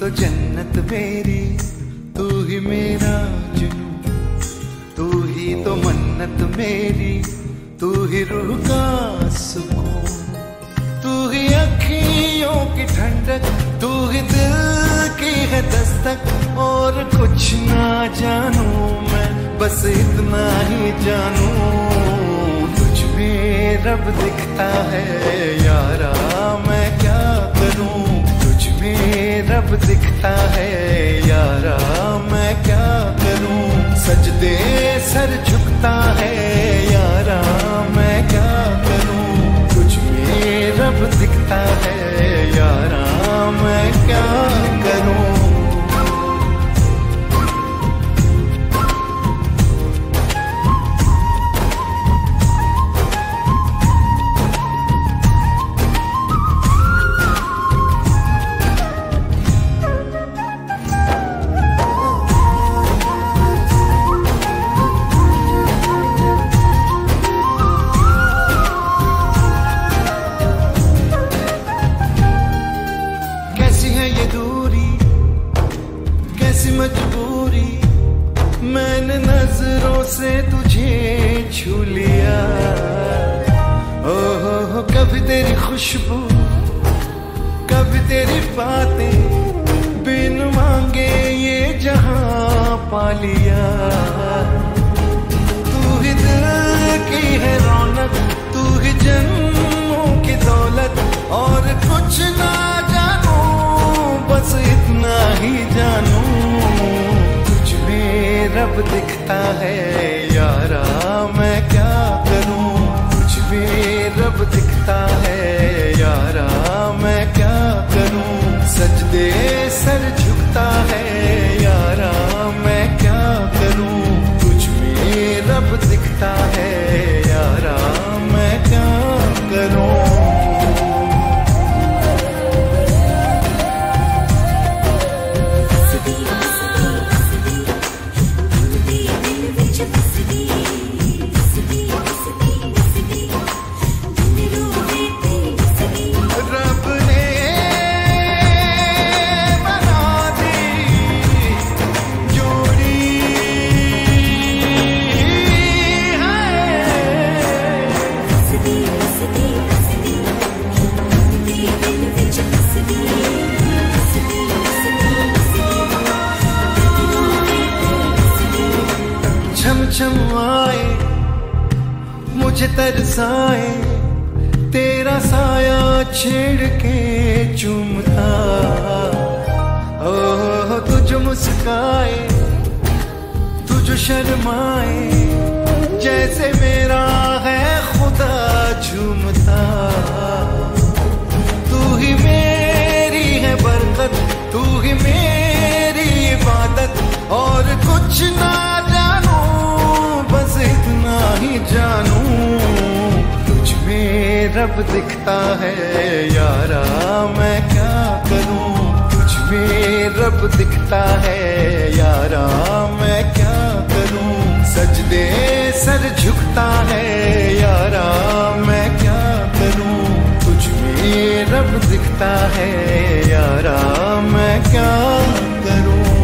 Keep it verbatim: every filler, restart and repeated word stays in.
तो जन्नत मेरी, तू ही मेरा जुनू, तू ही तो मन्नत मेरी, तू ही रूह का सुकून, तू ही अखियों की ठंडक, तू ही दिल की है दस्तक। और कुछ ना जानू मैं, बस इतना ही जानू, तुझ में रब दिखता है यारा, मैं क्या करूं। तुझ में रब दिखता है यारा, मैं क्या करूं। सजदे सर झुकता है यारा, मैं क्या करूं। तुझ में रब दिखता है यारा, मैं क्या करूं। मजबूरी मैंने नजरों से तुझे छू लिया, ओहो हो कभी तेरी खुशबू, कभी तेरी बातें, बिन मांगे ये जहां पा लिया। तू ही दिल की है रौनक, तू ही जन्मों की दौलत, और कुछ ना जानू, बस इतना ही जानू, तुझ में रब दिखता है यारा, मैं क्या करूं। तुझ में रब दिखता है यारा, मैं क्या करूं। सजदे सर झुकता है यारा, मैं क्या करूं। तुझ में रब दिखता है यारा, मैं क्या करूं। छम आए मुझे तरसाए, तेरा साया छेड़ के चूमता, ओह तुझ मुस्काए, तुझ शर्माए, जैसे मेरा है खुदा झूमता। तू ही मेरी है बरकत, तू ही मेरी इबादत, और कुछ ना इतना ही जानू, तुझ में रब दिखता है यारा, मैं क्या करूं। तुझ में रब दिखता है यारा, मैं क्या करूं। सजदे सर झुकता है यारा, मैं क्या करूं। तुझ में रब दिखता है यारा, मैं क्या करूं।